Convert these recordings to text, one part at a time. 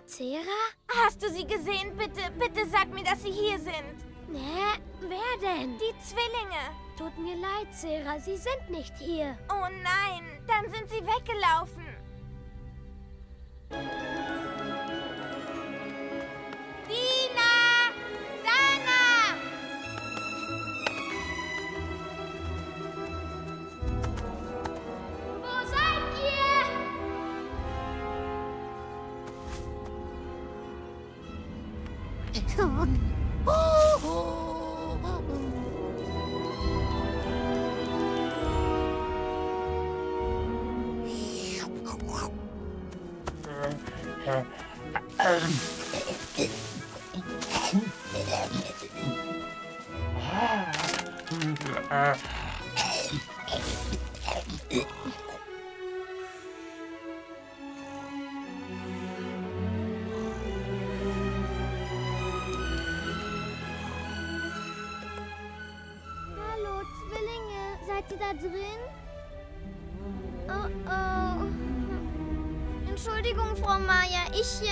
Zera? Hast du sie gesehen? Bitte sag mir, dass sie hier sind. Hä? Wer denn? Die Zwillinge. Tut mir leid, Zera, sie sind nicht hier. Oh nein, dann sind sie weggelaufen. Dina! Dana! Wo seid ihr? Hallo, Zwillinge. Seid ihr da drin? Oh, oh. Entschuldigung, Frau Maya.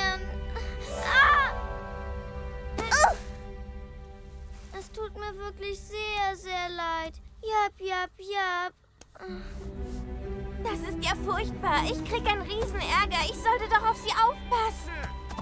Es tut mir wirklich sehr, sehr leid. Jap. Das ist ja furchtbar. Ich krieg einen Riesenärger. Ich sollte doch auf sie aufpassen.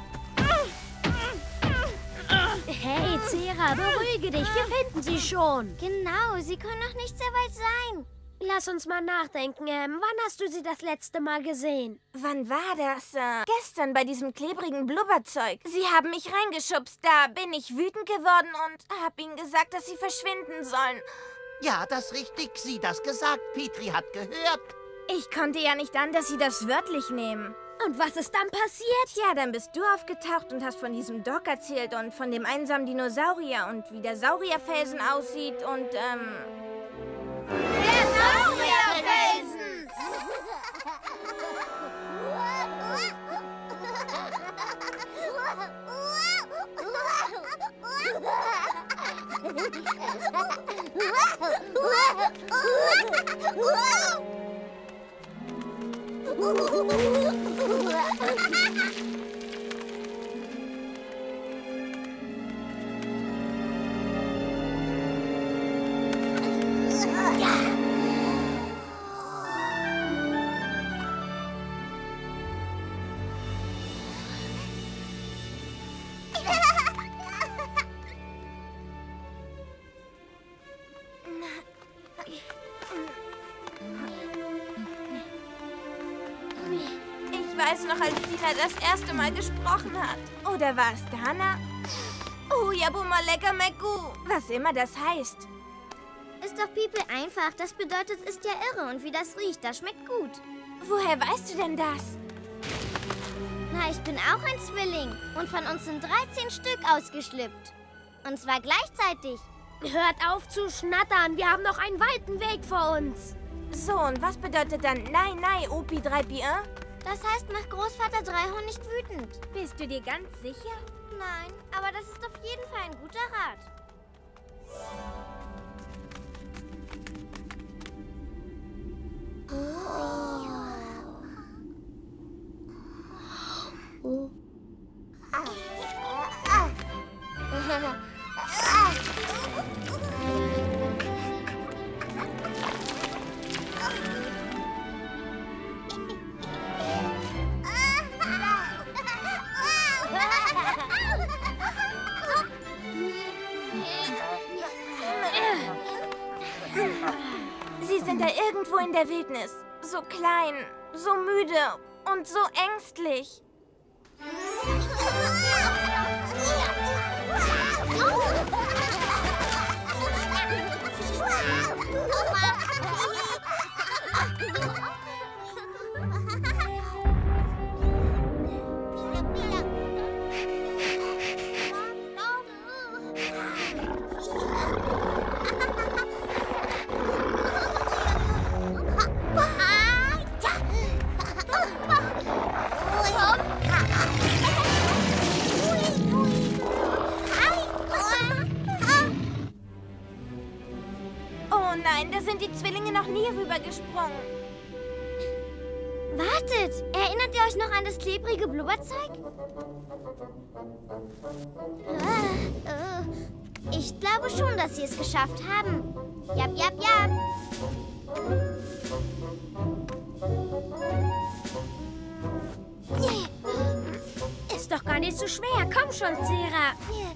Hey, Zera, beruhige dich. Wir finden sie schon. Genau, sie können noch nicht sehr weit sein. Lass uns mal nachdenken. Wann hast du sie das letzte Mal gesehen? Wann war das? Gestern bei diesem klebrigen Blubberzeug. Sie haben mich reingeschubst. Da bin ich wütend geworden und hab ihnen gesagt, dass sie verschwinden sollen. Ja, das ist richtig. Sie das gesagt. Petri hat gehört. Ich konnte ja nicht an, dass sie das wörtlich nehmen. Und was ist dann passiert? Ja, dann bist du aufgetaucht und hast von diesem Doc erzählt und von dem einsamen Dinosaurier und wie der Saurierfelsen aussieht und, Der Saurierfelsen! ich weiß noch, als Dina das erste Mal gesprochen hat. Oder war es Dana? Ujabumaleka-Meku, was immer das heißt. Ist doch People einfach. Das bedeutet, ist ja irre. Und wie das riecht, das schmeckt gut. Woher weißt du denn das? Na, ich bin auch ein Zwilling. Und von uns sind 13 Stück ausgeschlüpft. Und zwar gleichzeitig. Hört auf zu schnattern. Wir haben noch einen weiten Weg vor uns. So, und was bedeutet dann Nein, Opi 3Pi? Das heißt, mach Großvater Dreihorn nicht wütend. Bist du dir ganz sicher? Nein, aber das ist auf jeden Fall ein guter Rat. Sie sind da irgendwo in der Wildnis. So klein, so müde und so ängstlich. Oh nein, da sind die Zwillinge noch nie rübergesprungen. Wartet! Erinnert ihr euch noch an das klebrige Blubberzeug? Ich glaube schon, dass sie es geschafft haben. Jap, jap, jap. Ist doch gar nicht so schwer. Komm schon, Zera.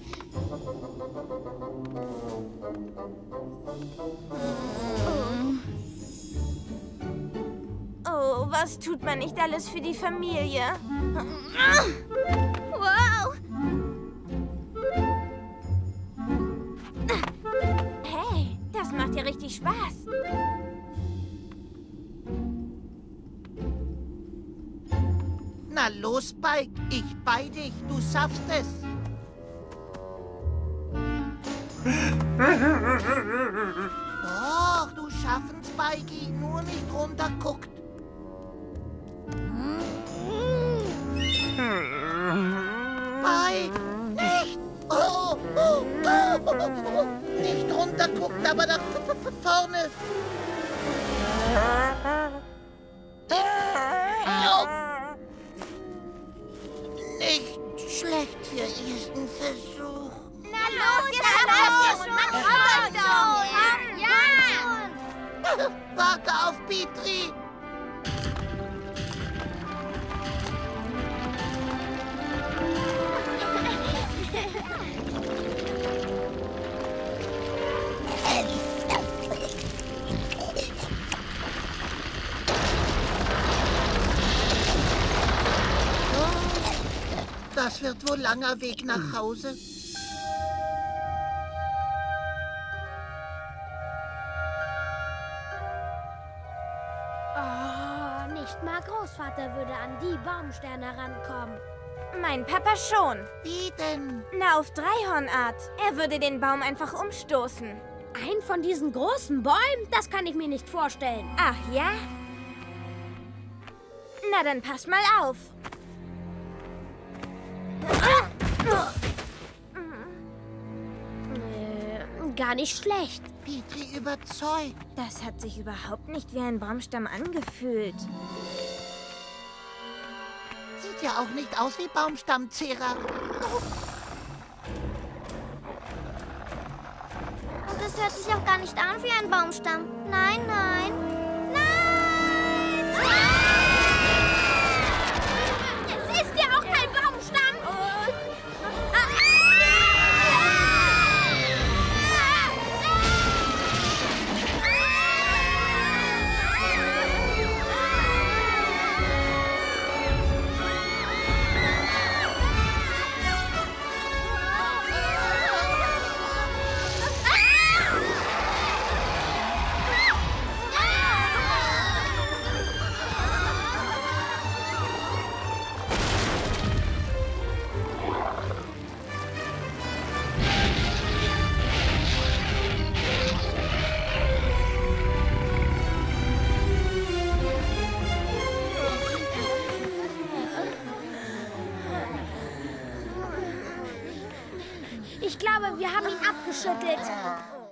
Oh, was tut man nicht alles für die Familie? Wow! Hey, das macht ja richtig Spaß. Na los, Spike, ich bei dich, du schaffst es. Doch, du schaffen, Spikey, nur nicht runterguckt. Spike, nicht! Oh, oh, oh. Nicht runterguckt, aber nach vorne. Nicht schlecht für ersten Versuch. Na los, jetzt Ja! Warte auf Petri. Das wird wohl langer Weg nach Hause. Oh, nicht mal Großvater würde an die Baumsterne rankommen. Mein Papa schon. Wie denn? Na, auf Dreihornart. Er würde den Baum einfach umstoßen. Ein von diesen großen Bäumen? Das kann ich mir nicht vorstellen. Ach ja? Na, dann pass mal auf. Gar nicht schlecht. Petri überzeugt. Das hat sich überhaupt nicht wie ein Baumstamm angefühlt. Sieht ja auch nicht aus wie Baumstamm, Zera. Und es hört sich auch gar nicht an wie ein Baumstamm. Nein, nein. Nein! Es ist ja auch kein Baumstamm. Ich glaube, wir haben ihn abgeschüttelt.